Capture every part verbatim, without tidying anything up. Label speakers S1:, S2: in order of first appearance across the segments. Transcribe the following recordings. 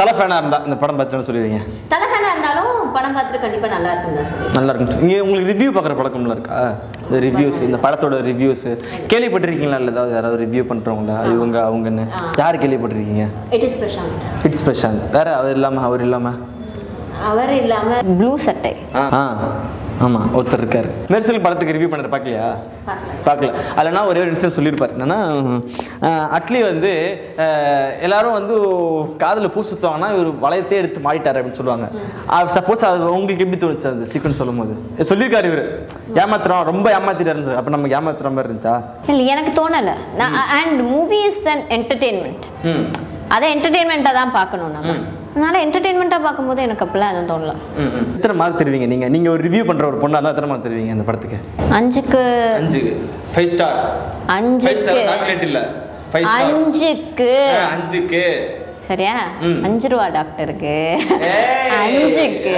S1: தல ஃபேனா இருந்தா இந்த படம் பார்த்துட்டு சொல்லுவீங்க?
S2: தல ஃபேனா இருந்தாலும் படம் பார்த்துட்டு கண்டிப்பா நல்லா இருக்குன்னு தான் சொல்லுவேன்.
S1: நல்லா இருக்கும். இங்கே உங்களுக்கு ரிவ்யூ பார்க்குற பழக்கம்லாம் இருக்கா? இந்த ரிவ்யூஸ், இந்த படத்தோட ரிவ்யூஸ் கேள்விப்பட்டிருக்கீங்களா? இல்லை ஏதாவது யாராவது ரிவ்யூ பண்ணுறவங்களா இவங்க அவங்கன்னு யார் கேள்விப்பட்டிருக்கீங்க?
S2: It is Prashanth.
S1: It's Prashanth. வேற அவர் இல்லாமல் அவர் இல்லாமல்
S2: அவர் இல்லாமல் ப்ளூ சட்டை.
S1: ஆ ஆமாம், ஒருத்தர் இருக்கார். மெர்சல் படத்துக்கு ரிவ்யூ பண்ணுற பார்க்கலையா? பார்க்கல. இல்லைனா ஒரே ஒரு இன்சிடென்ட் சொல்லியிருப்பார். என்னன்னா, அட்லி வந்து எல்லாரும் வந்து காதில் பூ சுற்றுவாங்கன்னா இவர் வளையத்தே எடுத்து மாறிட்டார் அப்படின்னு சொல்லுவாங்க. சப்போஸ் அது உங்களுக்கு எப்படி தோணுச்சு அந்த சீக்வன்ஸ் சொல்லும் போது? சொல்லியிருக்காரு இவர் ஏமாத்துறோம், ரொம்ப ஏமாத்திட்டாருன்னு சொல்லி. அப்போ நமக்கு ஏமாத்துற மாதிரி இருந்துச்சா?
S2: இல்லை, எனக்கு தோணலை. And movie is an entertainment. அதை என்டர்டெயின்மெண்ட்டாக தான் பார்க்கணும் நம்ம. அதனால என்டர்டெயின்மெண்ட்டாக பார்க்கும்போது எனக்கு அப்பெல்லாம் எதுவும் தோணல.
S1: எத்தனை மார்க் தருவீங்க நீங்கள்? நீங்கள் ஒரு ரிவ்யூ பண்ணுற ஒரு பொண்ணாக தான் எத்தனை மார்க் தருவீங்க இந்த படத்துக்கு?
S2: அஞ்சுக்கு
S1: அஞ்சுக்கு ஃபைவ் ஸ்டார்.
S2: அஞ்சுக்கு
S1: சாக்லேட் இல்லை,
S2: அஞ்சுக்கு
S1: அஞ்சுக்கு
S2: சரியா? அஞ்சு ரூபா டாக்டருக்கு. அஞ்சுக்கு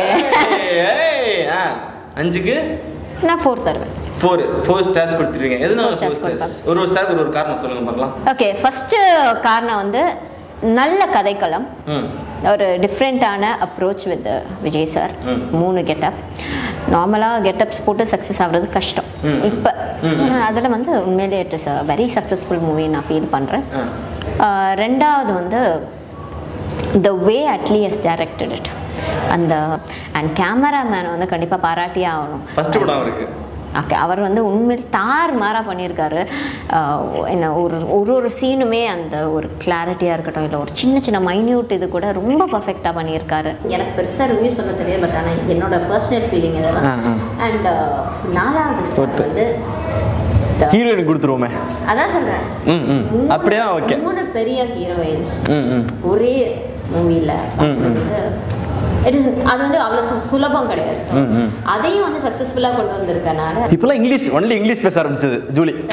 S1: அஞ்சுக்கு
S2: நான் ஃபோர் தருவேன்.
S1: ஃபோர் ஃபோர் ஸ்டார்ஸ் கொடுத்துருவீங்க. எதுனால ஃபோர் ஸ்டார்ஸ்? ஒரு ஒரு ஸ்டாருக்கு ஒரு காரணம் சொல்லுங்க பார்க்கலாம்.
S2: ஓகே, ஃபர்ஸ்ட் காரணம் வந்து நல்ல கதைக்களம், ஒரு டிஃப்ரெண்ட்டான அப்ரோச் வித் விஜய் சார். மூணு கெட்டப். நார்மலாக கெட்டப்ஸ் போட்டு சக்ஸஸ் ஆகுறது கஷ்டம் இப்போ. அதில் வந்து உண்மையிலே it is a very successful movie நான் ஃபீல் பண்ணுறேன். ரெண்டாவது வந்து the way Atlee has directed it. அந்த அண்ட் கேமராமேன் வந்து கண்டிப்பாக பாராட்டியே ஆகணும்.
S1: ஃபர்ஸ்ட் படம் அவருக்கு.
S2: ஓகே, அவர் வந்து உண்மையில் தார் மாறாக பண்ணியிருக்காரு. என்ன ஒரு ஒரு ஒரு சீனுமே அந்த ஒரு கிளாரிட்டியாக இருக்கட்டும், இல்லை ஒரு சின்ன சின்ன மைன்யூட் இது கூட ரொம்ப பர்ஃபெக்டாக பண்ணியிருக்காரு. எனக்கு பெருசாக ரிவ்யூ சொல்ல தெரியாது, பட் ஆனால் என்னோட பர்சனல் ஃபீலிங் இதெல்லாம். அண்ட் நாலாவது ஸ்டார் வந்து
S1: ஹீரோயின் கொடுத்துருவோமே.
S2: அதான் சொல்கிறேன்,
S1: அப்படியே ஓகே.
S2: மூணு பெரிய ஹீரோயின்ஸ் ஒரே மூவியில் வந்து இட் இஸ் அது வந்து அவ்வளோ சுலபம் கிடையாது. ஸோ அதையும் வந்து சக்ஸஸ்ஃபுல்லாக கொண்டு வந்திருக்கனால
S1: இப்போலாம் இங்கிலீஷ் ஒன்லி இங்கிலீஷ் பேச ஆரம்பிச்சது ஜூலி.